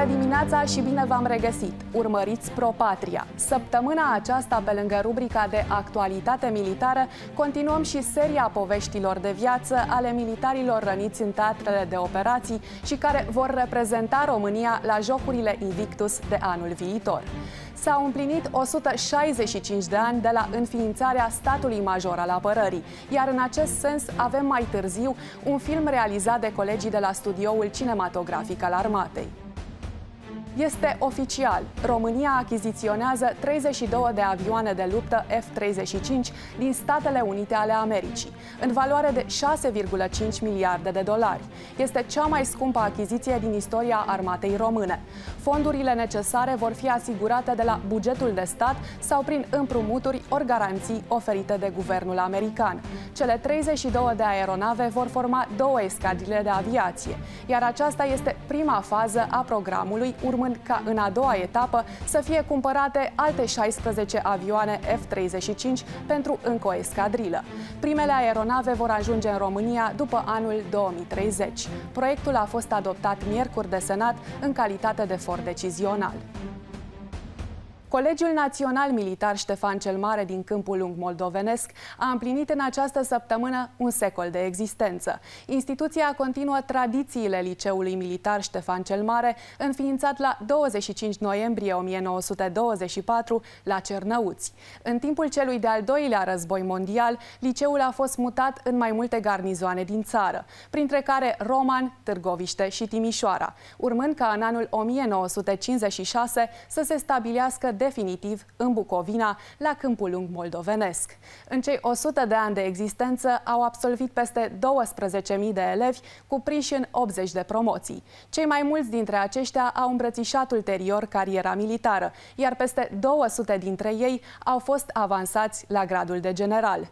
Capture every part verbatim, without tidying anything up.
Bună dimineața și bine v-am regăsit! Urmăriți ProPatria. Săptămâna aceasta, pe lângă rubrica de actualitate militară, continuăm și seria poveștilor de viață ale militarilor răniți în teatrele de operații și care vor reprezenta România la Jocurile Invictus de anul viitor. S-au împlinit o sută șaizeci și cinci de ani de la înființarea statului major al apărării, iar în acest sens avem mai târziu un film realizat de colegii de la studioul cinematografic al armatei. Este oficial. România achiziționează treizeci și două de avioane de luptă F treizeci și cinci din Statele Unite ale Americii, în valoare de șase virgulă cinci miliarde de dolari. Este cea mai scumpă achiziție din istoria armatei române. Fondurile necesare vor fi asigurate de la bugetul de stat sau prin împrumuturi ori garanții oferite de guvernul american. Cele treizeci și două de aeronave vor forma două escadrile de aviație, iar aceasta este prima fază a programului, urmând ca în a doua etapă să fie cumpărate alte șaisprezece avioane F treizeci și cinci pentru încă o escadrilă. Primele aeronave vor ajunge în România după anul două mii treizeci. Proiectul a fost adoptat miercuri de Senat în calitate de for decizional. Colegiul Național Militar Ștefan cel Mare din Câmpul Lung moldovenesc a împlinit în această săptămână un secol de existență. Instituția continuă tradițiile Liceului Militar Ștefan cel Mare, înființat la douăzeci și cinci noiembrie o mie nouă sute douăzeci și patru la Cernăuți. În timpul celui de-al doilea război mondial, liceul a fost mutat în mai multe garnizoane din țară, printre care Roman, Târgoviște și Timișoara, urmând ca în anul o mie nouă sute cincizeci și șase să se stabilească definitiv în Bucovina, la Câmpul Lung moldovenesc. În cei o sută de ani de existență au absolvit peste douăsprezece mii de elevi, cuprinși în optzeci de promoții. Cei mai mulți dintre aceștia au îmbrățișat ulterior cariera militară, iar peste două sute dintre ei au fost avansați la gradul de general.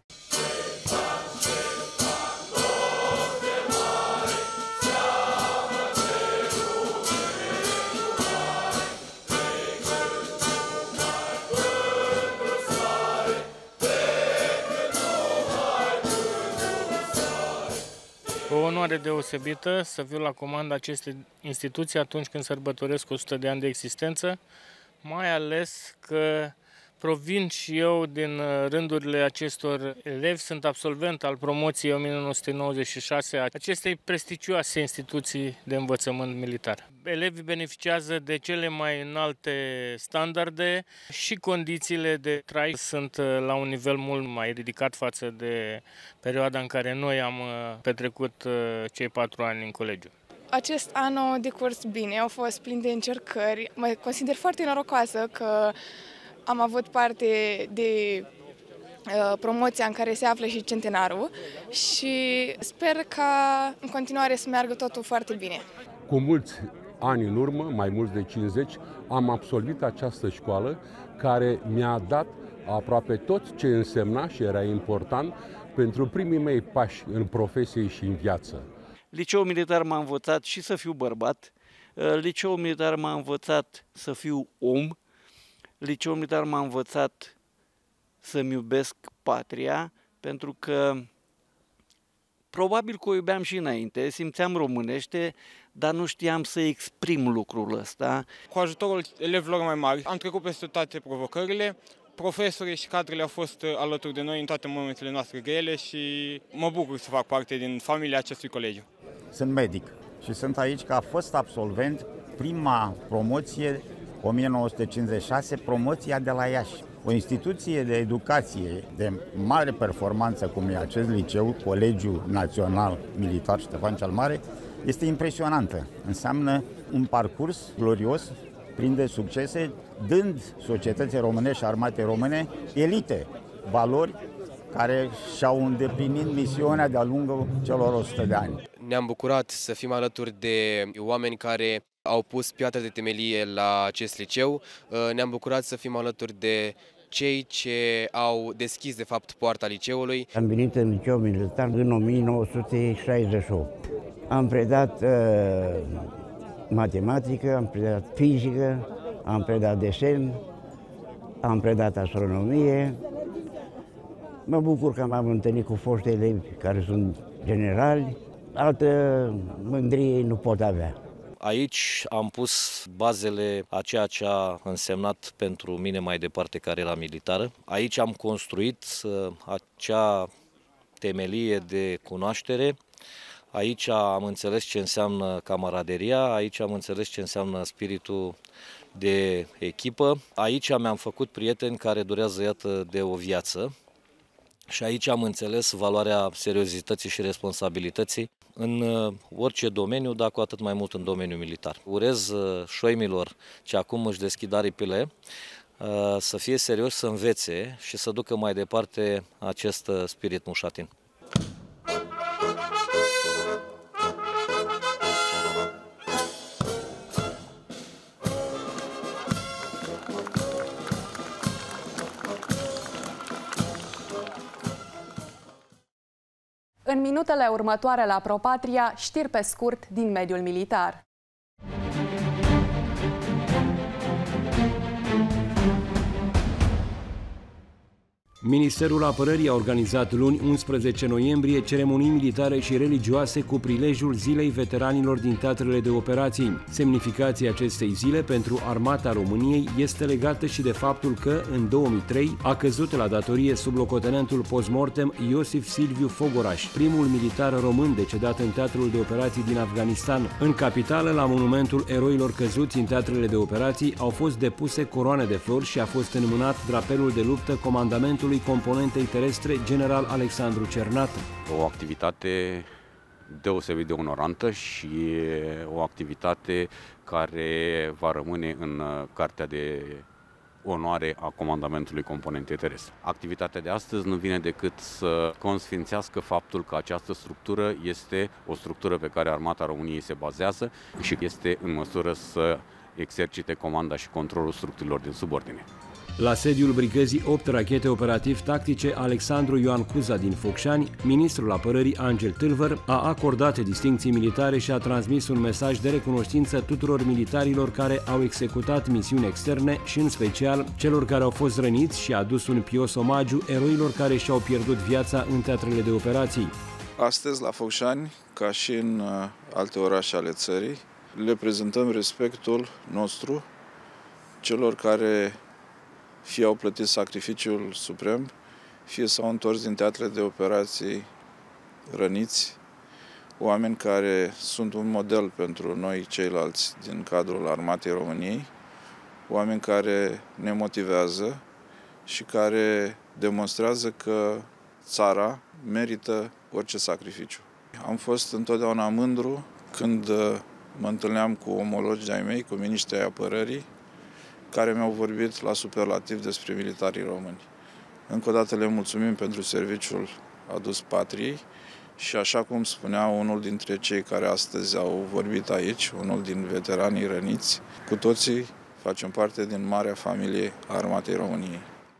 O onoare deosebită să fiu la comanda acestei instituții atunci când sărbătoresc o sută de ani de existență, mai ales că provin și eu din rândurile acestor elevi, sunt absolvent al promoției o mie nouă sute nouăzeci și șase a acestei prestigioase instituții de învățământ militar. Elevii beneficiază de cele mai înalte standarde și condițiile de trai sunt la un nivel mult mai ridicat față de perioada în care noi am petrecut cei patru ani în colegiu. Acest an a decurs bine, au fost plin de încercări. Mă consider foarte norocoasă că am avut parte de uh, promoția în care se află și centenarul și sper ca în continuare să meargă totul foarte bine. Cu mulți ani în urmă, mai mulți de cincizeci, am absolvit această școală care mi-a dat aproape tot ce însemna și era important pentru primii mei pași în profesie și în viață. Liceul militar m-a învățat și să fiu bărbat, liceul militar m-a învățat să fiu om, liceul militar m-a învățat să-mi iubesc patria, pentru că probabil că o iubeam și înainte, simțeam românește, dar nu știam să exprim lucrul ăsta. Cu ajutorul elevilor mai mari am trecut peste toate provocările. Profesorii și cadrele au fost alături de noi în toate momentele noastre grele și mă bucur să fac parte din familia acestui colegiu. Sunt medic și sunt aici ca fost absolvent, prima promoție o mie nouă sute cincizeci și șase, promoția de la Iași. O instituție de educație de mare performanță cum e acest liceu, Colegiul Național Militar Ștefan cel Mare, este impresionantă. Înseamnă un parcurs glorios, plin de succese, dând societății românești și armatei române elite, valori care și-au îndeplinit misiunea de-a lungul celor o sută de ani. Ne-am bucurat să fim alături de oameni care au pus piatră de temelie la acest liceu. Ne-am bucurat să fim alături de cei ce au deschis, de fapt, poarta liceului. Am venit în liceul militar în o mie nouă sute șaizeci și opt. Am predat uh, matematică, am predat fizică, am predat desen, am predat astronomie. Mă bucur că m-am întâlnit cu foști elevi care sunt generali. Altă mândrie nu pot avea. Aici am pus bazele a ceea ce a însemnat pentru mine mai departe cariera militară. Aici am construit acea temelie de cunoaștere. Aici am înțeles ce înseamnă camaraderia, aici am înțeles ce înseamnă spiritul de echipă. Aici mi-am făcut prieteni care durează, iată, de o viață. Și aici am înțeles valoarea seriozității și responsabilității în orice domeniu, dar cu atât mai mult în domeniul militar. Urez șoimilor ce acum își deschid aripile să fie serios, să învețe și să ducă mai departe acest spirit mușatin. În minutele următoare la ProPatria, știri pe scurt din mediul militar. Ministerul Apărării a organizat luni, unsprezece noiembrie, ceremonii militare și religioase cu prilejul Zilei Veteranilor din teatrele de operații. Semnificația acestei zile pentru Armata României este legată și de faptul că, în două mii trei, a căzut la datorie sublocotenentul postmortem Iosif Silviu Fogoraș, primul militar român decedat în teatrul de operații din Afganistan. În capitală, la monumentul eroilor căzuți în teatrele de operații, au fost depuse coroane de flori și a fost înmânat drapelul de luptă comandamentului componentei terestre general Alexandru Cernată. O activitate deosebit de onorantă și o activitate care va rămâne în cartea de onoare a comandamentului componentei terestre. Activitatea de astăzi nu vine decât să consfințească faptul că această structură este o structură pe care Armata României se bazează și este în măsură să exercite comanda și controlul structurilor din subordine. La sediul brigăzii opt rachete operativ-tactice Alexandru Ioan Cuza din Focșani, ministrul apărării Angel Tâlvăr a acordat distincții militare și a transmis un mesaj de recunoștință tuturor militarilor care au executat misiuni externe și în special celor care au fost răniți și a adus un pios omagiu eroilor care și-au pierdut viața în teatrele de operații. Astăzi, la Focșani, ca și în alte orașe ale țării, le prezentăm respectul nostru celor care fie au plătit sacrificiul suprem, fie s-au întors din teatrele de operații răniți, oameni care sunt un model pentru noi ceilalți din cadrul Armatei României, oameni care ne motivează și care demonstrează că țara merită orice sacrificiu. Am fost întotdeauna mândru când mă întâlneam cu omologii ai mei, cu miniștrii ai apărării, care mi-au vorbit la superlativ despre militarii români. Încă o dată le mulțumim pentru serviciul adus patriei și, așa cum spunea unul dintre cei care astăzi au vorbit aici, unul din veteranii răniți, cu toții facem parte din marea familie a Armatei României.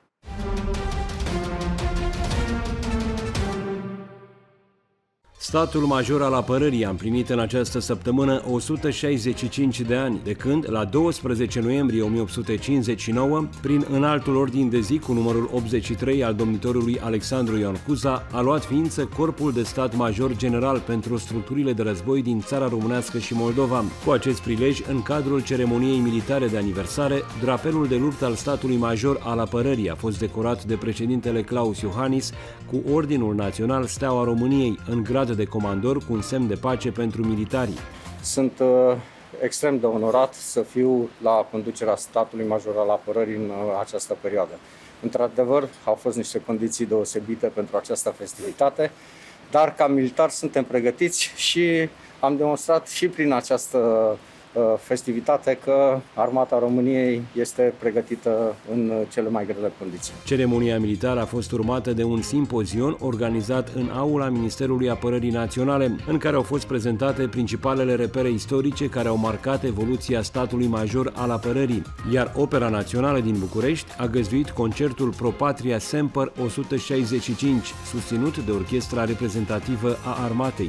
Statul Major al Apărării a împlinit în această săptămână o sută șaizeci și cinci de ani, de când, la douăsprezece noiembrie o mie opt sute cincizeci și nouă, prin înaltul ordin de zi cu numărul optzeci și trei al domnitorului Alexandru Ioan Cuza, a luat ființă Corpul de Stat Major General pentru structurile de război din țara românească și Moldova. Cu acest prilej, în cadrul ceremoniei militare de aniversare, drapelul de luptă al Statului Major al Apărării a fost decorat de președintele Claus Iohannis cu Ordinul Național Steaua României, în grad de comandor cu un semn de pace pentru militarii. Sunt uh, extrem de onorat să fiu la conducerea Statului Major al Apărării în uh, această perioadă. Într-adevăr, au fost niște condiții deosebite pentru această festivitate, dar ca militar suntem pregătiți și am demonstrat și prin această festivitate că Armata României este pregătită în cele mai grele condiții. Ceremonia militară a fost urmată de un simpozion organizat în aula Ministerului Apărării Naționale, în care au fost prezentate principalele repere istorice care au marcat evoluția statului major al apărării, iar Opera Națională din București a găzduit concertul ProPatria Semper o sută șaizeci și cinci, susținut de Orchestra Reprezentativă a Armatei.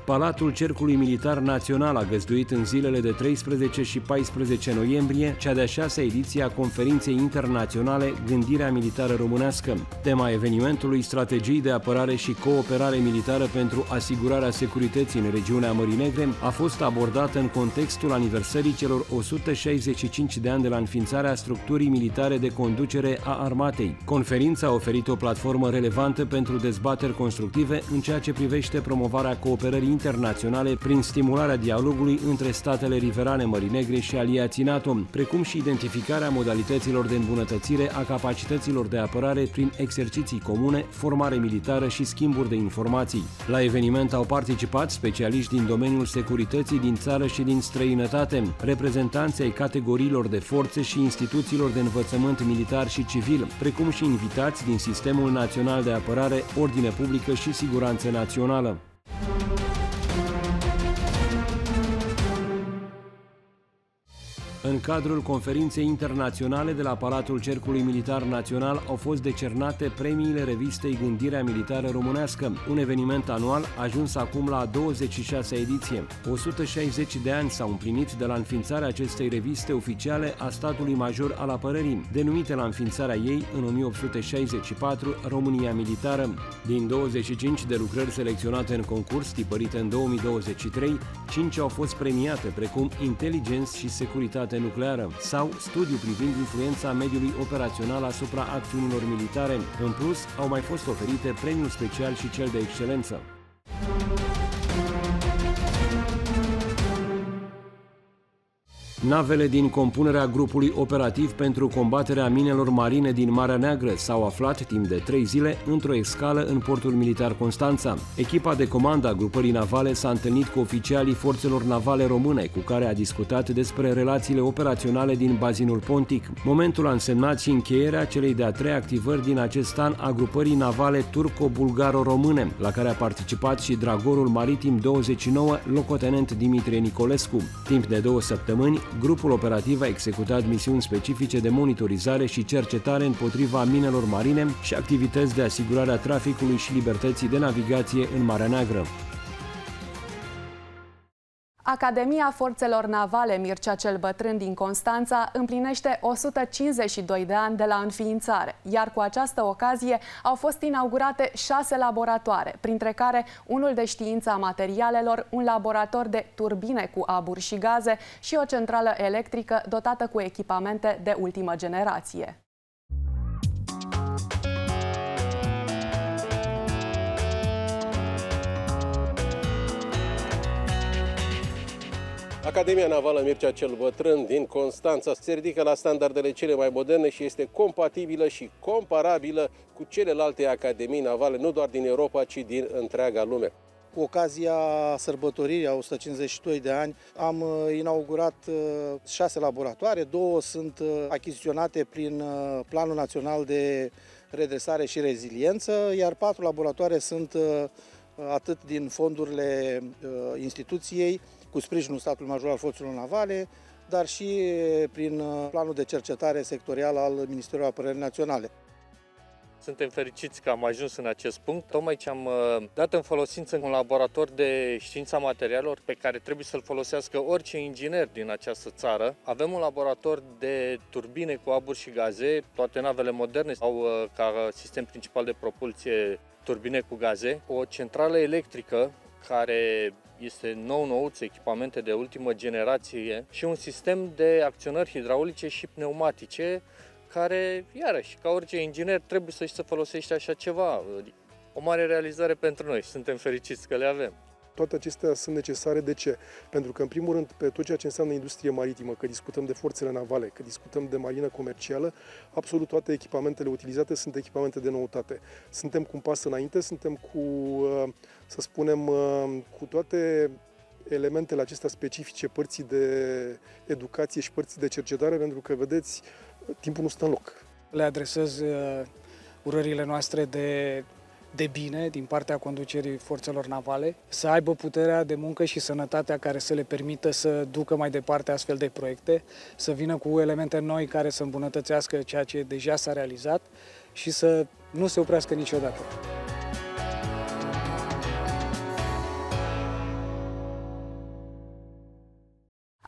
Palatul Cercului Militar Național a găzduit în zilele de treisprezece și paisprezece noiembrie cea de-a șasea ediție a Conferinței Internaționale Gândirea Militară Românească. Tema evenimentului, strategii de apărare și cooperare militară pentru asigurarea securității în regiunea Mării Negre, a fost abordată în contextul aniversării celor o sută șaizeci și cinci de ani de la înființarea structurii militare de conducere a armatei. Conferința a oferit o platformă relevantă pentru dezbateri constructive în ceea ce privește promovarea cooperării internaționale prin stimularea dialogului între statele riverane Mării Negre și aliații NATO, precum și identificarea modalităților de îmbunătățire a capacităților de apărare prin exerciții comune, formare militară și schimburi de informații. La eveniment au participat specialiști din domeniul securității din țară și din străinătate, reprezentanții ai categoriilor de forțe și instituțiilor de învățământ militar și civil, precum și invitați din Sistemul Național de Apărare, Ordine Publică și Siguranță Națională. În cadrul conferinței internaționale de la Palatul Cercului Militar Național au fost decernate premiile revistei Gândirea Militară Românească, un eveniment anual ajuns acum la a douăzeci și șasea ediție. o sută șaizeci de ani s-au împlinit de la înființarea acestei reviste oficiale a statului major al apărării, denumite la înființarea ei în o mie opt sute șaizeci și patru România Militară. Din douăzeci și cinci de lucrări selecționate în concurs, tipărite în două mii douăzeci și trei, cinci au fost premiate, precum Inteligență și Securitate nucleară sau studiu privind influența mediului operațional asupra acțiunilor militare. În plus, au mai fost oferite premiul special și cel de excelență. Navele din compunerea grupului operativ pentru combaterea minelor marine din Marea Neagră s-au aflat timp de trei zile într-o escală în portul militar Constanța. Echipa de comandă a grupării navale s-a întâlnit cu oficialii forțelor navale române, cu care a discutat despre relațiile operaționale din bazinul Pontic. Momentul a însemnat și încheierea celei de-a treia activări din acest an a grupării navale turco-bulgaro-române, la care a participat și dragorul maritim douăzeci și nouă, locotenent Dimitrie Nicolescu. Timp de două săptămâni, grupul operativ a executat misiuni specifice de monitorizare și cercetare împotriva minelor marine și activități de asigurare a traficului și libertății de navigație în Marea Neagră. Academia Forțelor Navale Mircea cel Bătrân din Constanța împlinește o sută cincizeci și doi de ani de la înființare, iar cu această ocazie au fost inaugurate șase laboratoare, printre care unul de știință a materialelor, un laborator de turbine cu aburi și gaze și o centrală electrică dotată cu echipamente de ultimă generație. Academia Navală Mircea cel Bătrân din Constanța se ridică la standardele cele mai moderne și este compatibilă și comparabilă cu celelalte academii navale, nu doar din Europa, ci din întreaga lume. Cu ocazia sărbătoririi a o sută cincizeci și doi de ani am inaugurat șase laboratoare, două sunt achiziționate prin Planul Național de Redresare și Reziliență, iar patru laboratoare sunt atât din fondurile instituției, cu sprijinul statului major al forțelor navale, dar și prin planul de cercetare sectorial al Ministerului Apărării Naționale. Suntem fericiți că am ajuns în acest punct, tocmai ce am dat în folosință un laborator de știința materialelor pe care trebuie să-l folosească orice inginer din această țară. Avem un laborator de turbine cu aburi și gaze, toate navele moderne au ca sistem principal de propulsie turbine cu gaze, o centrală electrică care este nou-nouț, echipamente de ultimă generație și un sistem de acționări hidraulice și pneumatice care, iarăși, ca orice inginer, trebuie să-și să folosește așa ceva. O mare realizare pentru noi și suntem fericiți că le avem. Toate acestea sunt necesare. De ce? Pentru că, în primul rând, pe tot ceea ce înseamnă industrie maritimă, că discutăm de forțele navale, că discutăm de marină comercială, absolut toate echipamentele utilizate sunt echipamente de noutate. Suntem cu un pas înainte, suntem cu, să spunem, cu toate elementele acestea specifice, părții de educație și părții de cercetare, pentru că, vedeți, timpul nu stă în loc. Le adresez urările noastre de de bine din partea conducerii forțelor navale, să aibă puterea de muncă și sănătatea care să le permită să ducă mai departe astfel de proiecte, să vină cu elemente noi care să îmbunătățească ceea ce deja s-a realizat și să nu se oprească niciodată.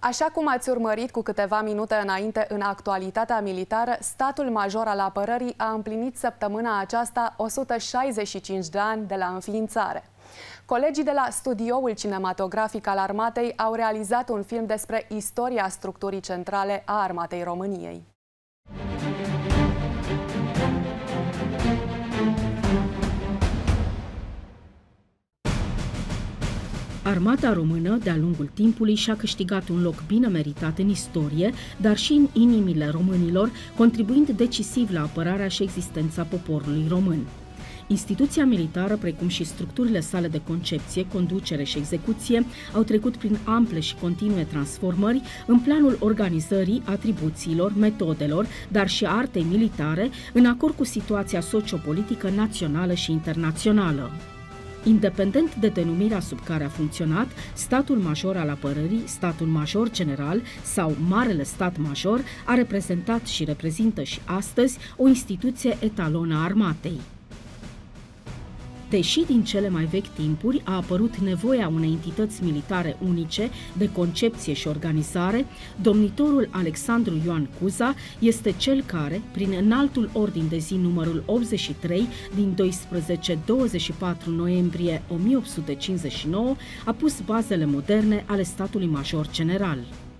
Așa cum ați urmărit cu câteva minute înainte în actualitatea militară, statul major al apărării a împlinit săptămâna aceasta o sută șaizeci și cinci de ani de la înființare. Colegii de la studioul cinematografic al armatei au realizat un film despre istoria structurii centrale a armatei României. Armata română, de-a lungul timpului, și-a câștigat un loc bine meritat în istorie, dar și în inimile românilor, contribuind decisiv la apărarea și existența poporului român. Instituția militară, precum și structurile sale de concepție, conducere și execuție, au trecut prin ample și continue transformări în planul organizării, atribuțiilor, metodelor, dar și artei militare, în acord cu situația sociopolitică națională și internațională. Independent de denumirea sub care a funcționat, statul major al apărării, statul major general sau Marele Stat Major a reprezentat și reprezintă și astăzi o instituție etalonă a armatei. Deși din cele mai vechi timpuri a apărut nevoia unei entități militare unice, de concepție și organizare, domnitorul Alexandru Ioan Cuza este cel care, prin înaltul ordin de zi numărul optzeci și trei din doisprezece douăzeci și patru noiembrie o mie opt sute cincizeci și nouă, a pus bazele moderne ale statului major general.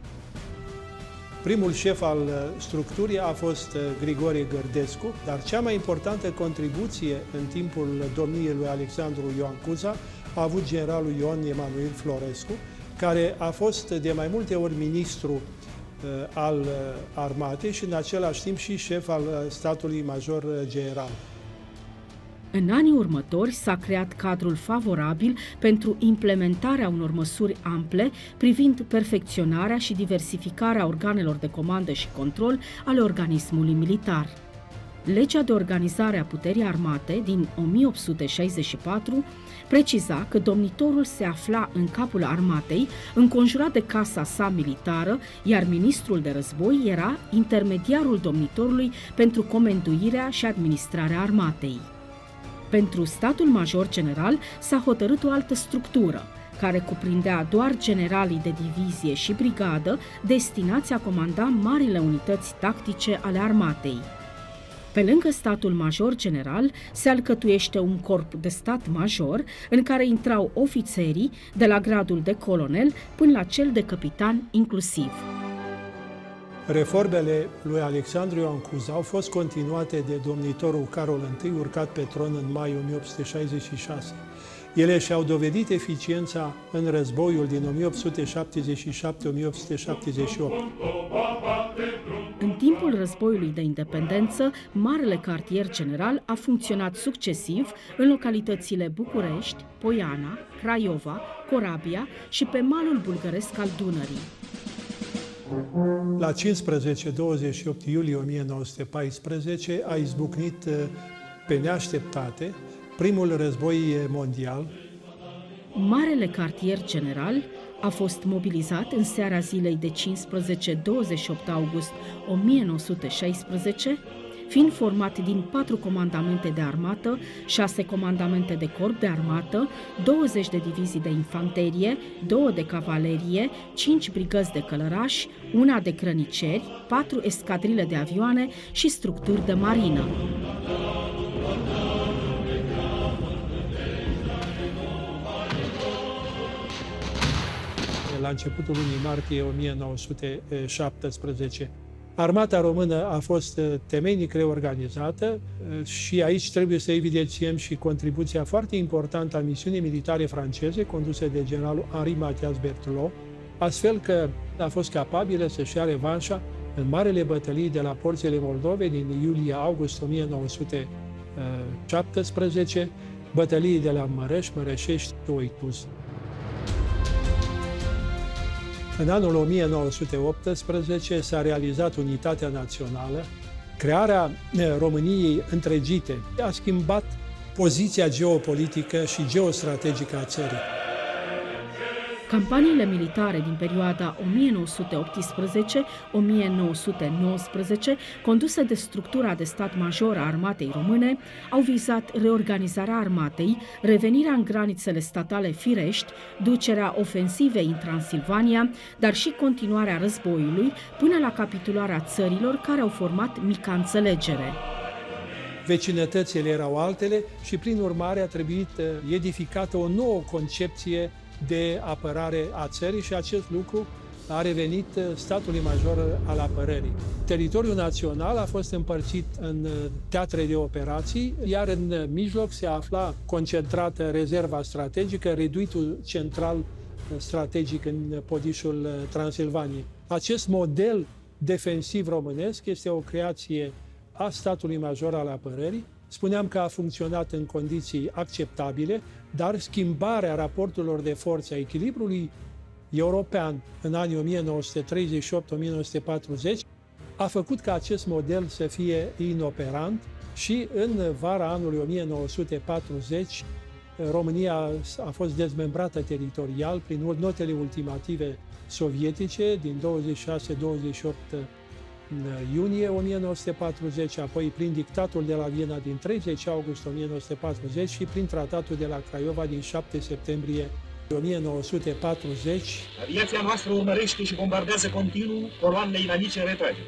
Primul șef al structurii a fost Grigorie Gărdescu, dar cea mai importantă contribuție în timpul domniei lui Alexandru Ioan Cuza a avut generalul Ion Emanuel Florescu, care a fost de mai multe ori ministru al armatei și în același timp și șef al statului major general. În anii următori s-a creat cadrul favorabil pentru implementarea unor măsuri ample privind perfecționarea și diversificarea organelor de comandă și control ale organismului militar. Legea de organizare a puterii armate din o mie opt sute șaizeci și patru preciza că domnitorul se afla în capul armatei, înconjurat de casa sa militară, iar ministrul de război era intermediarul domnitorului pentru comenduirea și administrarea armatei. Pentru statul major general s-a hotărât o altă structură, care cuprindea doar generalii de divizie și brigadă destinați a comanda marile unități tactice ale armatei. Pe lângă statul major general se alcătuiește un corp de stat major în care intrau ofițerii de la gradul de colonel până la cel de capitan inclusiv. Reformele lui Alexandru Ioan Cuza au fost continuate de domnitorul Carol I, urcat pe tron în mai o mie opt sute șaizeci și șase. Ele și-au dovedit eficiența în războiul din o mie opt sute șaptezeci și șapte - o mie opt sute șaptezeci și opt. În timpul războiului de independență, Marele Cartier General a funcționat succesiv în localitățile București, Poiana, Craiova, Corabia și pe malul bulgăresc al Dunării. La cincisprezece - douăzeci și opt iulie o mie nouă sute paisprezece a izbucnit pe neașteptate primul război mondial. Marele Cartier General a fost mobilizat în seara zilei de cincisprezece - douăzeci și opt august o mie nouă sute șaisprezece, fiind format din patru comandamente de armată, șase comandamente de corp de armată, douăzeci de divizii de infanterie, două de cavalerie, cinci brigăzi de călărași, una de grăniceri, patru escadrile de avioane și structuri de marină. La începutul lunii martie o mie nouă sute șaptesprezece. Armata română a fost temeinic reorganizată și aici trebuie să evidențiem și contribuția foarte importantă a misiunii militare franceze conduse de generalul Henri Mathias Berthelot, astfel că a fost capabilă să-și ia revanșa în marele bătălii de la porțile Moldovei din iulie-august o mie nouă sute șaptesprezece, bătălii de la Mărăș, Mărășești și Oituz. În anul o mie nouă sute optsprezece s-a realizat unitatea națională. Crearea României întregite a schimbat poziția geopolitică și geostrategică a țării. Campaniile militare din perioada o mie nouă sute optsprezece - o mie nouă sute nouăsprezece, conduse de structura de stat major a armatei române, au vizat reorganizarea armatei, revenirea în granițele statale firești, ducerea ofensivei în Transilvania, dar și continuarea războiului până la capitularea țărilor care au format mica înțelegere. Vecinătățile erau altele și, prin urmare, a trebuit edificată o nouă concepție de apărare a țării și acest lucru a revenit statului major al apărării. Teritoriul național a fost împărțit în teatre de operații, iar în mijloc se afla concentrată rezerva strategică, reduitul central strategic în podișul Transilvaniei. Acest model defensiv românesc este o creație a statului major al apărării. Spuneam că a funcționat în condiții acceptabile, dar schimbarea raporturilor de forțe, a echilibrului european în anii o mie nouă sute treizeci și opt - o mie nouă sute patruzeci a făcut ca acest model să fie inoperant și în vara anului o mie nouă sute patruzeci România a fost dezmembrată teritorial prin notele ultimative sovietice din douăzeci și șase - douăzeci și opt iunie o mie nouă sute patruzeci, apoi prin dictatul de la Viena din treizeci august o mie nouă sute patruzeci și prin tratatul de la Craiova din șapte septembrie o mie nouă sute patruzeci. Aviația noastră urmărește și bombardează continuu coloanele inamice în retragere.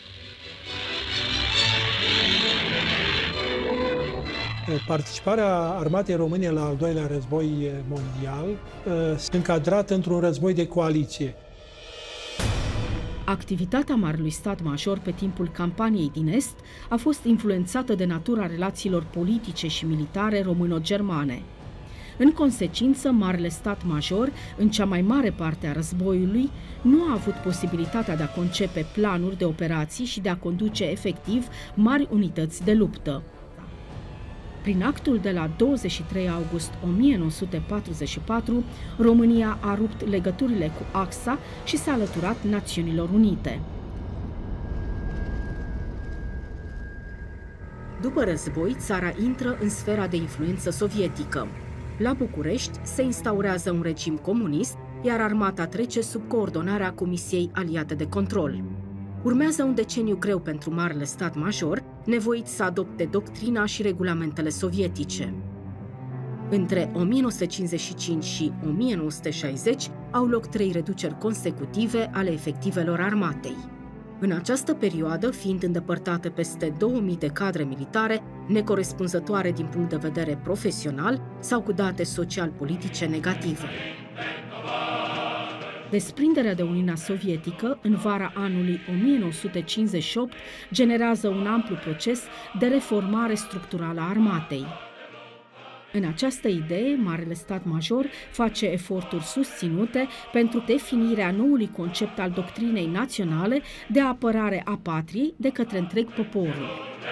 Participarea armatei române la al doilea război mondial se încadrat într-un război de coaliție. Activitatea Marelui Stat Major pe timpul campaniei din Est a fost influențată de natura relațiilor politice și militare româno-germane. În consecință, Marele Stat Major, în cea mai mare parte a războiului, nu a avut posibilitatea de a concepe planuri de operații și de a conduce efectiv mari unități de luptă. Prin actul de la douăzeci și trei august o mie nouă sute patruzeci și patru, România a rupt legăturile cu Axa și s-a alăturat Națiunilor Unite. După război, țara intră în sfera de influență sovietică. La București se instaurează un regim comunist, iar armata trece sub coordonarea Comisiei Aliate de Control. Urmează un deceniu greu pentru Marele Stat Major, nevoit să adopte doctrina și regulamentele sovietice. Între o mie nouă sute cincizeci și cinci și o mie nouă sute șaizeci au loc trei reduceri consecutive ale efectivelor armatei. În această perioadă, fiind îndepărtate peste două mii de cadre militare, necorespunzătoare din punct de vedere profesional sau cu date social-politice negative. Desprinderea de Uniunea Sovietică în vara anului o mie nouă sute cincizeci și opt generează un amplu proces de reformare structurală a armatei. În această idee, Marele Stat Major face eforturi susținute pentru definirea noului concept al doctrinei naționale de apărare a patriei de către întreg poporul.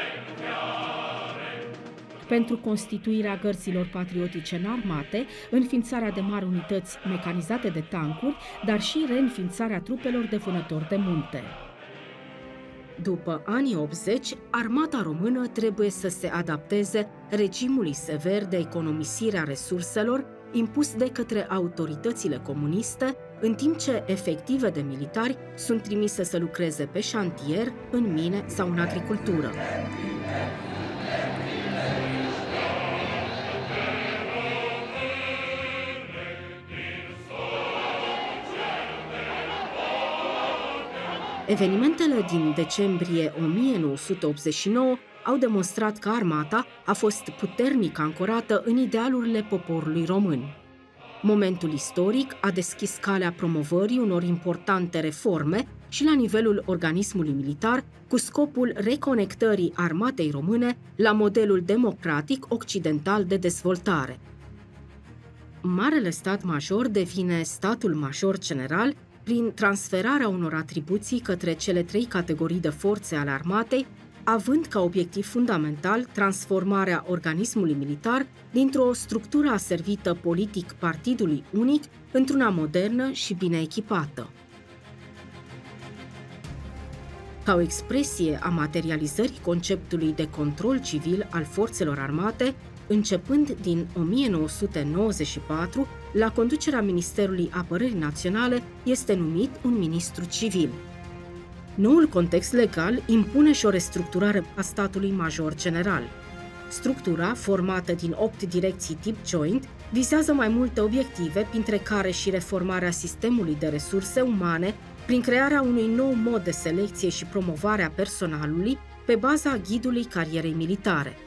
Pentru constituirea gărzilor patriotice în armate, înființarea de mari unități mecanizate de tancuri, dar și reînființarea trupelor de vânători de munte. După anii optzeci, armata română trebuie să se adapteze regimului sever de economisire a resurselor impus de către autoritățile comuniste, în timp ce efective de militari sunt trimise să lucreze pe șantier, în mine sau în agricultură. Evenimentele din decembrie o mie nouă sute optzeci și nouă au demonstrat că armata a fost puternic ancorată în idealurile poporului român. Momentul istoric a deschis calea promovării unor importante reforme și la nivelul organismului militar, cu scopul reconectării armatei române la modelul democratic occidental de dezvoltare. Marele Stat Major devine statul major general prin transferarea unor atribuții către cele trei categorii de forțe ale armatei, având ca obiectiv fundamental transformarea organismului militar dintr-o structură aservită politic partidului unic într-una modernă și bine echipată. Ca o expresie a materializării conceptului de control civil al forțelor armate, Începând din o mie nouă sute nouăzeci și patru, la conducerea Ministerului Apărării Naționale este numit un ministru civil. Noul context legal impune și o restructurare a statului major general. Structura, formată din opt direcții tip joint, vizează mai multe obiective, printre care și reformarea sistemului de resurse umane, prin crearea unui nou mod de selecție și promovare a personalului pe baza ghidului carierei militare.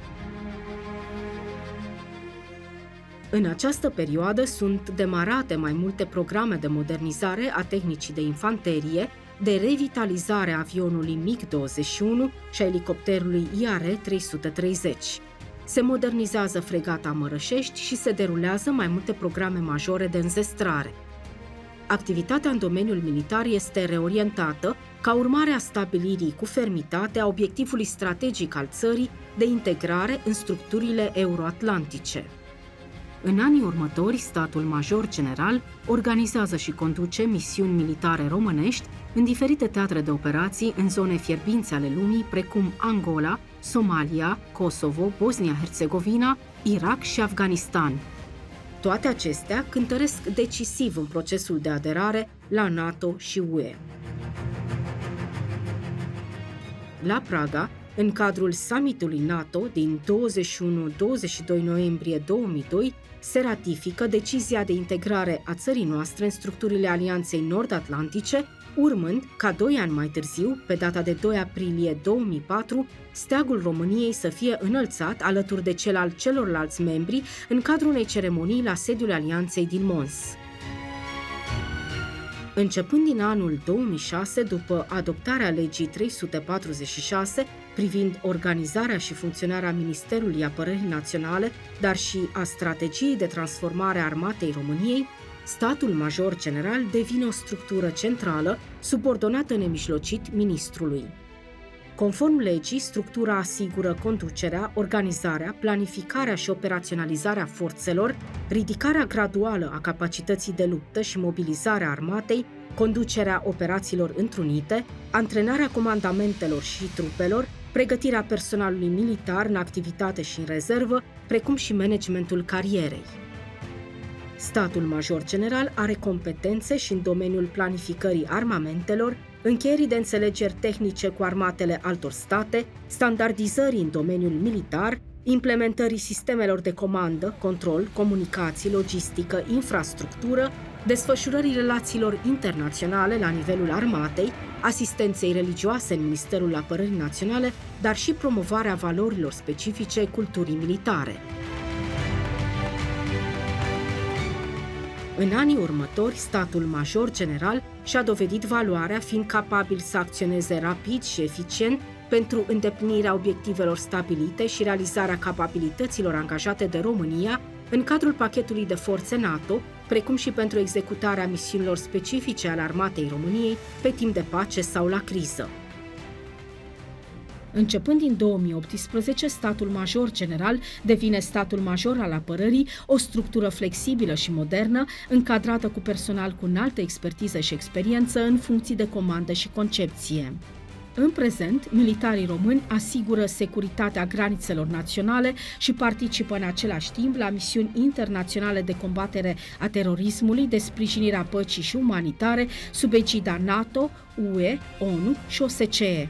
În această perioadă sunt demarate mai multe programe de modernizare a tehnicii de infanterie, de revitalizare a avionului MiG douăzeci și unu și a elicopterului I A R trei sute treizeci. Se modernizează fregata Mărășești și se derulează mai multe programe majore de înzestrare. Activitatea în domeniul militar este reorientată ca urmare a stabilirii cu fermitate a obiectivului strategic al țării de integrare în structurile euroatlantice. În anii următori, statul major general organizează și conduce misiuni militare românești în diferite teatre de operații în zone fierbinți ale lumii, precum Angola, Somalia, Kosovo, Bosnia-Herzegovina, Irak și Afganistan. Toate acestea cântăresc decisiv în procesul de aderare la NATO și U E. La Praga, în cadrul summitului NATO din douăzeci și unu - douăzeci și doi noiembrie două mii doi, se ratifică decizia de integrare a țării noastre în structurile Alianței Nord-Atlantice, urmând ca doi ani mai târziu, pe data de doi aprilie două mii patru, steagul României să fie înălțat alături de cel al celorlalți membri în cadrul unei ceremonii la sediul Alianței din Mons. Începând din anul două mii șase, după adoptarea legii trei sute patruzeci și șase privind organizarea și funcționarea Ministerului Apărării Naționale, dar și a strategiei de transformare a Armatei României, statul major general devine o structură centrală, subordonată nemijlocit ministrului. Conform legii, structura asigură conducerea, organizarea, planificarea și operaționalizarea forțelor, ridicarea graduală a capacității de luptă și mobilizarea armatei, conducerea operațiilor întrunite, antrenarea comandamentelor și trupelor, pregătirea personalului militar în activitate și în rezervă, precum și managementul carierei. Statul major general are competențe și în domeniul planificării armamentelor, încheierii de înțelegeri tehnice cu armatele altor state, standardizării în domeniul militar, implementării sistemelor de comandă, control, comunicații, logistică, infrastructură, desfășurării relațiilor internaționale la nivelul armatei, asistenței religioase în Ministerul Apărării Naționale, dar și promovarea valorilor specifice culturii militare. În anii următori, statul major general și-a dovedit valoarea fiind capabil să acționeze rapid și eficient pentru îndeplinirea obiectivelor stabilite și realizarea capabilităților angajate de România în cadrul pachetului de forțe NATO, precum și pentru executarea misiunilor specifice ale Armatei României pe timp de pace sau la criză. Începând din două mii optsprezece, statul major general devine statul major al apărării, o structură flexibilă și modernă, încadrată cu personal cu înaltă expertiză și experiență în funcții de comandă și concepție. În prezent, militarii români asigură securitatea granițelor naționale și participă în același timp la misiuni internaționale de combatere a terorismului, de sprijinire a păcii și umanitare, sub egida NATO, U E, ONU și O S C E.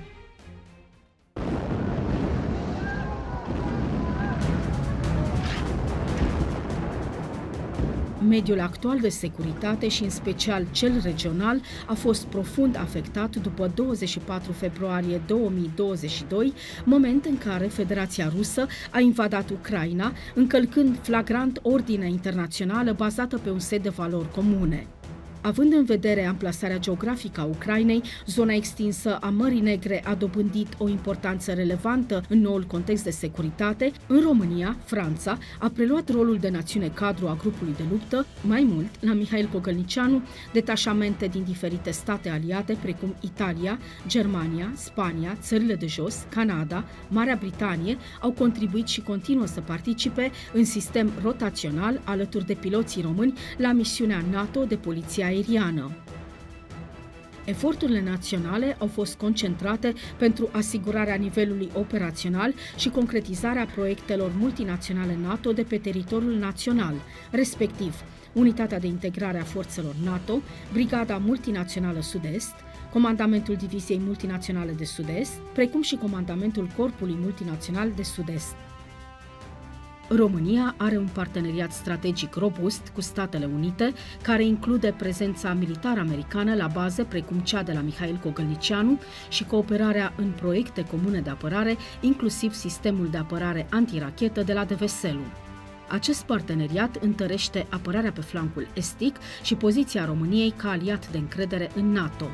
Mediul actual de securitate și în special cel regional a fost profund afectat după douăzeci și patru februarie două mii douăzeci și doi, moment în care Federația Rusă a invadat Ucraina, încălcând flagrant ordinea internațională bazată pe un set de valori comune. Având în vedere amplasarea geografică a Ucrainei, zona extinsă a Mării Negre a dobândit o importanță relevantă în noul context de securitate. În România, Franța a preluat rolul de națiune cadru a grupului de luptă. Mai mult, la Mihail Cogălnicianu, detașamente din diferite state aliate, precum Italia, Germania, Spania, țările de jos, Canada, Marea Britanie, au contribuit și continuă să participe în sistem rotațional alături de piloții români la misiunea NATO de poliție aeriană. Eforturile naționale au fost concentrate pentru asigurarea nivelului operațional și concretizarea proiectelor multinaționale NATO de pe teritoriul național, respectiv Unitatea de Integrare a Forțelor NATO, Brigada Multinațională Sud-Est, Comandamentul Diviziei Multinaționale de Sud-Est, precum și Comandamentul Corpului Multinațional de Sud-Est. România are un parteneriat strategic robust cu Statele Unite, care include prezența militară americană la baze precum cea de la Mihail Gogălnicianu și cooperarea în proiecte comune de apărare, inclusiv sistemul de apărare antirachetă de la Deveselu. Acest parteneriat întărește apărarea pe flancul estic și poziția României ca aliat de încredere în NATO.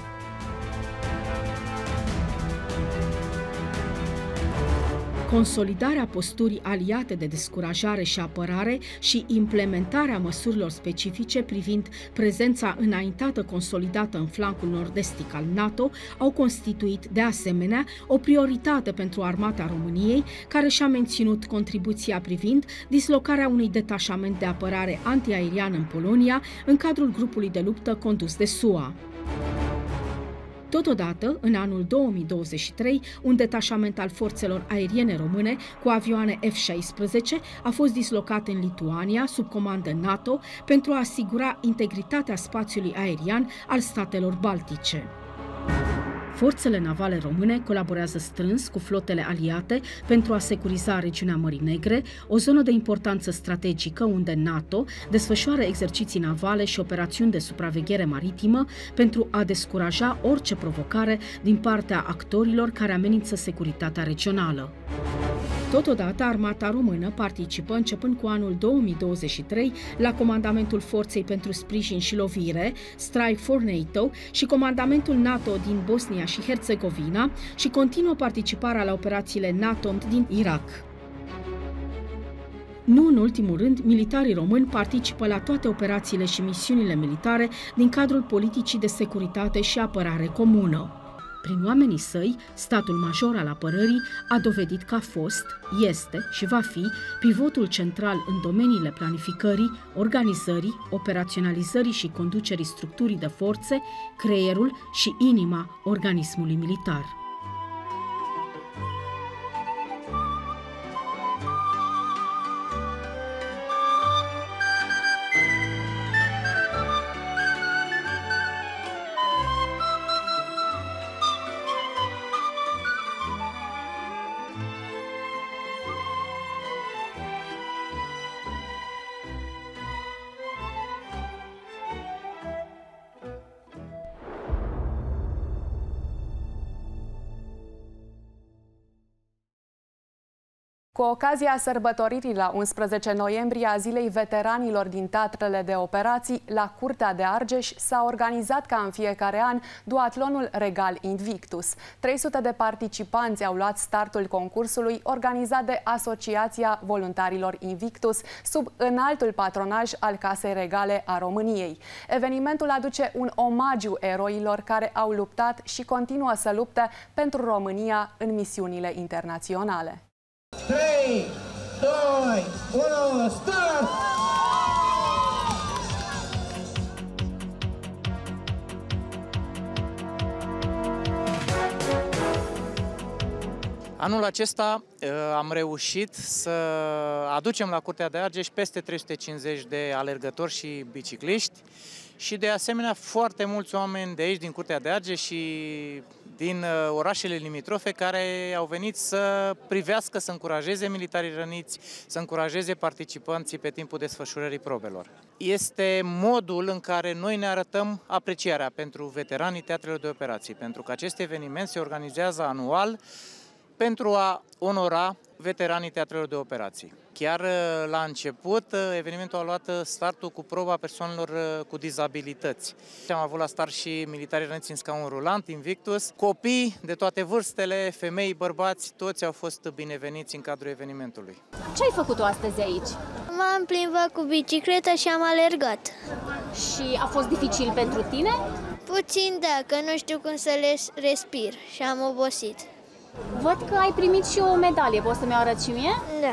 Consolidarea posturii aliate de descurajare și apărare și implementarea măsurilor specifice privind prezența înaintată consolidată în flancul nord-estic al NATO au constituit, de asemenea, o prioritate pentru Armata României, care și-a menținut contribuția privind dislocarea unui detașament de apărare antiaeriană în Polonia, în cadrul grupului de luptă condus de S U A. Totodată, în anul două mii douăzeci și trei, un detașament al forțelor aeriene române cu avioane F șaisprezece a fost dislocat în Lituania, sub comandă NATO, pentru a asigura integritatea spațiului aerian al statelor baltice. Forțele navale române colaborează strâns cu flotele aliate pentru a securiza regiunea Mării Negre, o zonă de importanță strategică unde NATO desfășoară exerciții navale și operațiuni de supraveghere maritimă pentru a descuraja orice provocare din partea actorilor care amenință securitatea regională. Totodată, Armata Română participă, începând cu anul două mii douăzeci și trei, la Comandamentul Forței pentru Sprijin și Lovire, Strike for NATO, și Comandamentul NATO din Bosnia și Herțegovina și continuă participarea la operațiile NATO din Irak. Nu în ultimul rând, militarii români participă la toate operațiile și misiunile militare din cadrul politicii de securitate și apărare comună. Prin oamenii săi, statul major al apărării a dovedit că a fost, este și va fi pivotul central în domeniile planificării, organizării, operaționalizării și conducerii structurii de forțe, creierul și inima organismului militar. Cu ocazia sărbătoririi la unsprezece noiembrie a Zilei Veteranilor din Teatrele de Operații, la Curtea de Argeș s-a organizat ca în fiecare an duatlonul Regal Invictus. trei sute de participanți au luat startul concursului organizat de Asociația Voluntarilor Invictus sub înaltul patronaj al Casei Regale a României. Evenimentul aduce un omagiu eroilor care au luptat și continuă să lupte pentru România în misiunile internaționale. trei, doi, unu, start! Anul acesta am reușit să aducem la Curtea de Argeș peste trei sute cincizeci de alergători și bicicliști și de asemenea foarte mulți oameni de aici, din Curtea de Argeș și din orașele limitrofe, care au venit să privească, să încurajeze militarii răniți, să încurajeze participanții pe timpul desfășurării probelor. Este modul în care noi ne arătăm aprecierea pentru veteranii teatrelor de operații, pentru că acest eveniment se organizează anual pentru a onora veteranii teatrelor de operații. Chiar la început, evenimentul a luat startul cu proba persoanelor cu dizabilități. Am avut la start și militari răniți în scaun rulant, Invictus. Copii de toate vârstele, femei, bărbați, toți au fost bineveniți în cadrul evenimentului. Ce ai făcut tu astăzi aici? M-am plimbat cu bicicleta și am alergat. Și a fost dificil pentru tine? Puțin, da, că nu știu cum să le respir și am obosit. Văd că ai primit și o medalie. Poți să-mi arăți și mie? Da.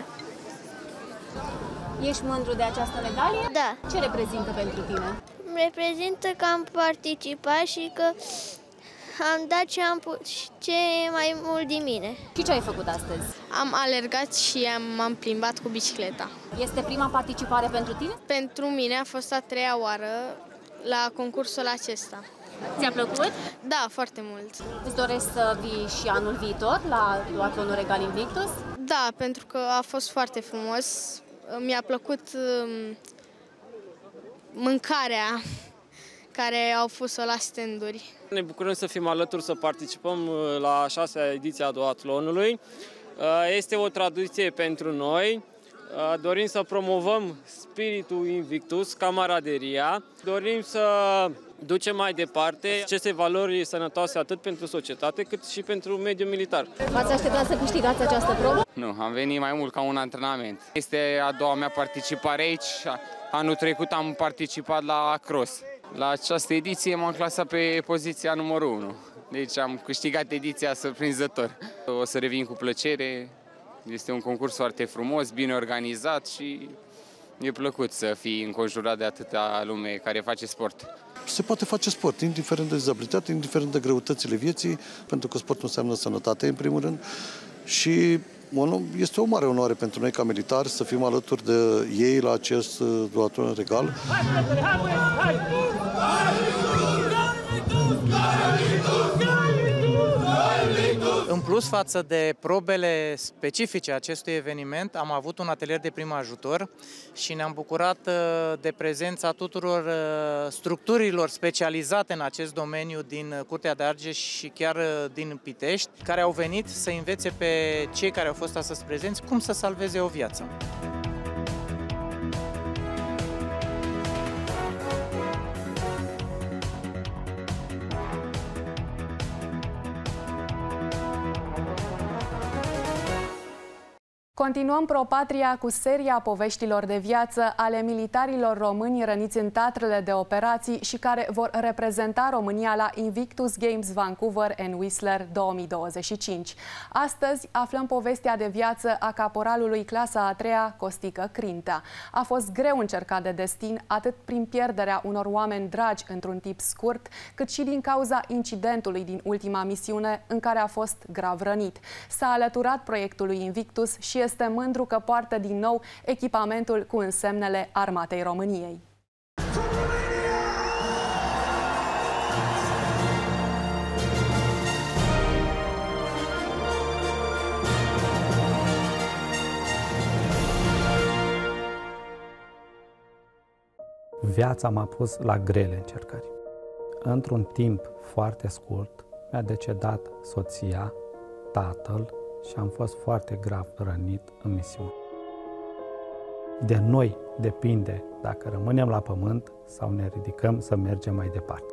Ești mândru de această medalie? Da. Ce reprezintă pentru tine? Reprezintă că am participat și că am dat ce, am ce mai mult din mine. Și ce ai făcut astăzi? Am alergat și m-am plimbat cu bicicleta. Este prima participare pentru tine? Pentru mine a fost a treia oară la concursul acesta. Ți-a plăcut? Da, foarte mult. Îți dorești să vii și anul viitor la duatlonul Regal Invictus? Da, pentru că a fost foarte frumos. Mi-a plăcut mâncarea care au pus-o la stand-uri. Ne bucurăm să fim alături, să participăm la a șasea ediție a duatlonului. Este o tradiție pentru noi. Dorim să promovăm spiritul Invictus, camaraderia. Dorim să ducem mai departe aceste valori sănătoase atât pentru societate cât și pentru mediul militar. V-ați așteptat să câștigați această probă? Nu, am venit mai mult ca un antrenament. Este a doua mea participare aici. Anul trecut am participat la cross. La această ediție m-am clasat pe poziția numărul unu. Deci am câștigat ediția surprinzător. O să revin cu plăcere. Este un concurs foarte frumos, bine organizat și e plăcut să fii înconjurat de atâta lume care face sport. Se poate face sport, indiferent de dizabilitate, indiferent de greutățile vieții, pentru că sportul înseamnă sănătate, în primul rând. Și este o mare onoare pentru noi, ca militari, să fim alături de ei la acest duatlon regal. În plus, față de probele specifice acestui eveniment, am avut un atelier de prim ajutor și ne-am bucurat de prezența tuturor structurilor specializate în acest domeniu din Curtea de Argeș și chiar din Pitești, care au venit să învețe pe cei care au fost astăzi prezenți cum să salveze o viață. Continuăm ProPatria cu seria poveștilor de viață ale militarilor români răniți în teatrele de operații și care vor reprezenta România la Invictus Games Vancouver and Whistler două mii douăzeci și cinci. Astăzi aflăm povestea de viață a caporalului clasa a treia, Costică Crintea. A fost greu încercat de destin, atât prin pierderea unor oameni dragi într-un timp scurt, cât și din cauza incidentului din ultima misiune în care a fost grav rănit. S-a alăturat proiectului Invictus și este mândru că poartă din nou echipamentul cu însemnele Armatei României. Viața m-a pus la grele încercări. Într-un timp foarte scurt mi-a decedat soția, tatăl, și am fost foarte grav rănit în misiune. De noi depinde dacă rămânem la pământ sau ne ridicăm să mergem mai departe.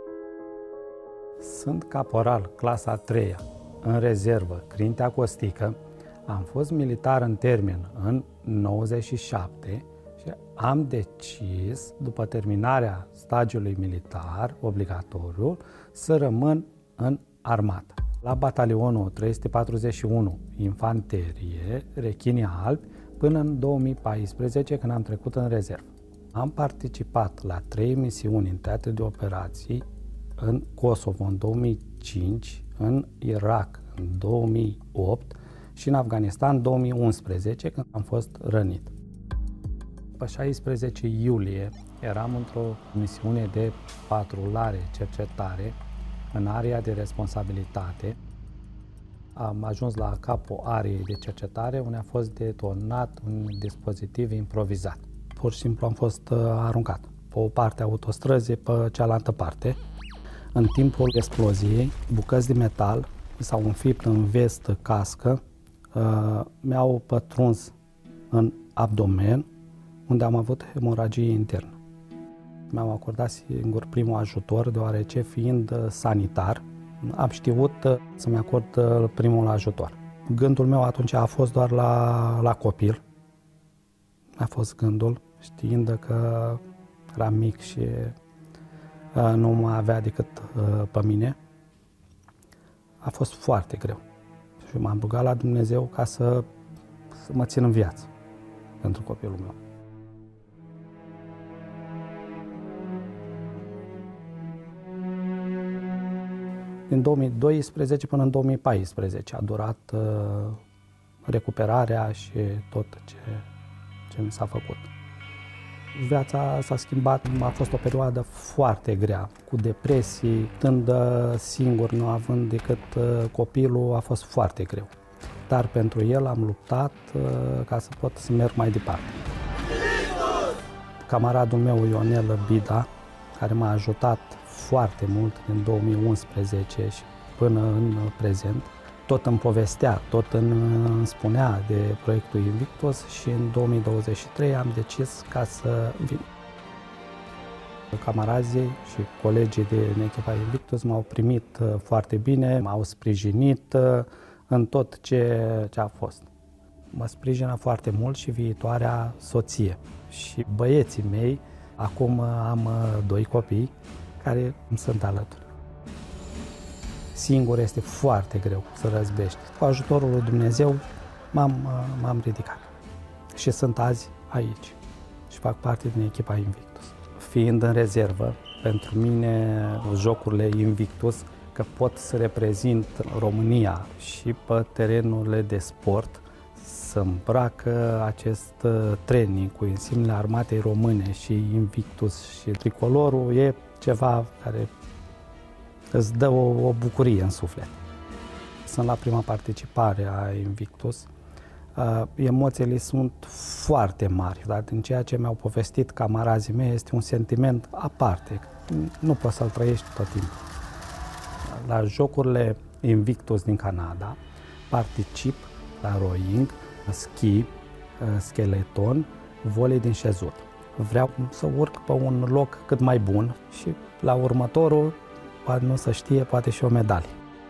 Sunt caporal, clasa a treia, în rezervă, Crintea Costică. Am fost militar în termen în nouăzeci și șapte și am decis, după terminarea stagiului militar obligatoriu, să rămân în armată. La batalionul trei sute patruzeci și unu Infanterie, Rechinii Albi, până în două mii paisprezece, când am trecut în rezervă. Am participat la trei misiuni în teatre de operații, în Kosovo în două mii cinci, în Irak în două mii opt și în Afganistan în două mii unsprezece, când am fost rănit. Pe șaisprezece iulie eram într-o misiune de patrulare, cercetare, în area de responsabilitate. Am ajuns la capul ariei de cercetare, unde a fost detonat un dispozitiv improvizat. Pur și simplu am fost uh, aruncat pe o parte a autostrăzii, pe cealaltă parte. În timpul exploziei, bucăți de metal s-au înfipt în vestă, cască, uh, mi-au pătruns în abdomen, unde am avut hemoragie internă. Mi-am acordat singur primul ajutor, deoarece fiind sanitar, am știut să-mi acord primul ajutor. Gândul meu atunci a fost doar la, la copil. A fost gândul, știind că eram mic și nu mă avea decât pe mine. A fost foarte greu. Și m-am rugat la Dumnezeu ca să, să mă țin în viață pentru copilul meu. din două mii doisprezece până în două mii paisprezece a durat uh, recuperarea și tot ce, ce mi s-a făcut. Viața s-a schimbat, a fost o perioadă foarte grea, cu depresii, stând singur, nu având decât copilul, a fost foarte greu. Dar pentru el am luptat ca să pot să merg mai departe. Camaradul meu, Ionel Bida, care m-a ajutat foarte mult din două mii unsprezece și până în prezent, tot îmi povestea, tot îmi spunea de proiectul Invictus și în două mii douăzeci și trei am decis ca să vin. Camarazii și colegii din echipa Invictus m-au primit foarte bine, m-au sprijinit în tot ce, ce a fost. Mă sprijină foarte mult și viitoarea soție și băieții mei. Acum am doi copii care îmi sunt alături. Singur este foarte greu să răzbești. Cu ajutorul lui Dumnezeu m-am, m-am ridicat și sunt azi aici și fac parte din echipa Invictus. Fiind în rezervă, pentru mine jocurile Invictus, că pot să reprezint România și pe terenurile de sport, să îmbracă acest training cu insignele armatei române și Invictus și tricolorul e ceva care îți dă o, o bucurie în suflet. Sunt la prima participare a Invictus. Uh, emoțiile sunt foarte mari, dar din ceea ce mi-au povestit camarazii mei este un sentiment aparte. Nu poți să-l trăiești tot timpul. La jocurile Invictus din Canada particip la rowing, schi, skeleton, volei din șezut. Vreau să urc pe un loc cât mai bun și la următorul, poate nu se știe, poate și o medalie.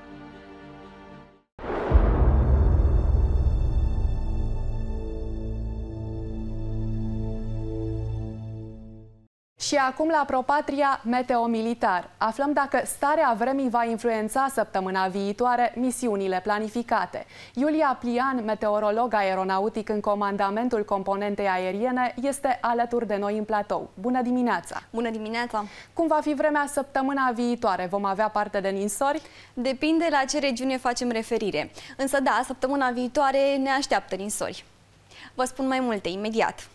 Și acum la ProPatria Meteo Militar. Aflăm dacă starea vremii va influența săptămâna viitoare misiunile planificate. Iulia Plian, meteorolog aeronautic în comandamentul componentei aeriene, este alături de noi în platou. Bună dimineața! Bună dimineața! Cum va fi vremea săptămâna viitoare? Vom avea parte de ninsori? Depinde la ce regiune facem referire. Însă da, săptămâna viitoare ne așteaptă ninsori. Vă spun mai multe imediat.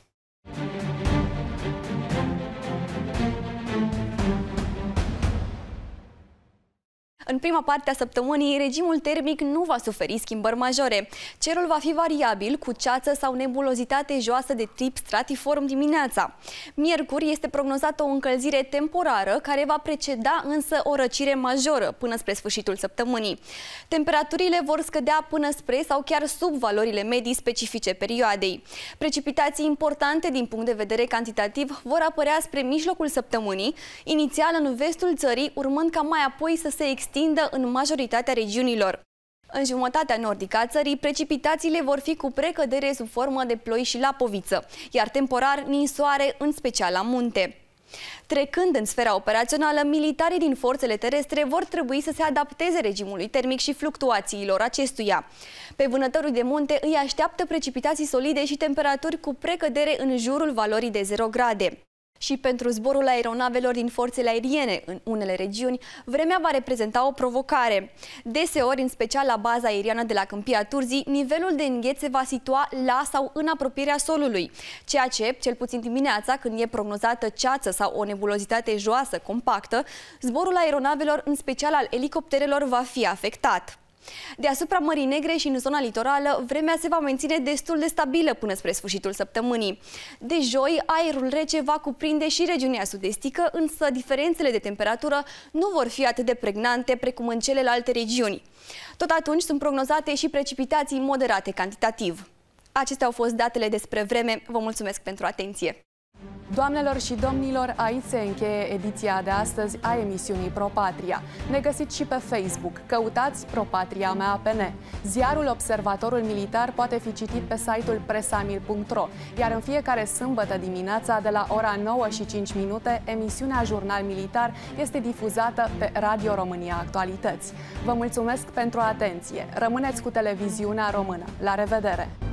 În prima parte a săptămânii, regimul termic nu va suferi schimbări majore. Cerul va fi variabil, cu ceață sau nebulozitate joasă de tip stratiform dimineața. Miercuri este prognozată o încălzire temporară, care va preceda însă o răcire majoră până spre sfârșitul săptămânii. Temperaturile vor scădea până spre sau chiar sub valorile medii specifice perioadei. Precipitații importante din punct de vedere cantitativ vor apărea spre mijlocul săptămânii, inițial în vestul țării, urmând ca mai apoi să se extindă în majoritatea regiunilor. În jumătatea nordică a țării, precipitațiile vor fi cu precădere sub formă de ploi și lapoviță, iar temporar ninsoare, în special la munte. Trecând în sfera operațională, militarii din forțele terestre vor trebui să se adapteze regimului termic și fluctuațiilor acestuia. Pe vânătorul de munte îi așteaptă precipitații solide și temperaturi cu precădere în jurul valorii de zero grade. Și pentru zborul aeronavelor din forțele aeriene în unele regiuni, vremea va reprezenta o provocare. Deseori, în special la baza aeriană de la Câmpia Turzii, nivelul de îngheț se va situa la sau în apropierea solului, ceea ce, cel puțin dimineața, când e prognozată ceață sau o nebulozitate joasă compactă, zborul aeronavelor, în special al elicopterelor, va fi afectat. Deasupra Mării Negre și în zona litorală, vremea se va menține destul de stabilă până spre sfârșitul săptămânii. De joi, aerul rece va cuprinde și regiunea sud-estică, însă diferențele de temperatură nu vor fi atât de pregnante precum în celelalte regiuni. Tot atunci sunt prognozate și precipitații moderate cantitativ. Acestea au fost datele despre vreme. Vă mulțumesc pentru atenție! Doamnelor și domnilor, aici se încheie ediția de astăzi a emisiunii ProPatria. Ne găsiți și pe Facebook. Căutați ProPatria M A P N. Ziarul Observatorul Militar poate fi citit pe site-ul presamil punct ro, iar în fiecare sâmbătă dimineața de la ora nouă și cinci minute, emisiunea Jurnal Militar este difuzată pe Radio România Actualități. Vă mulțumesc pentru atenție. Rămâneți cu televiziunea română. La revedere!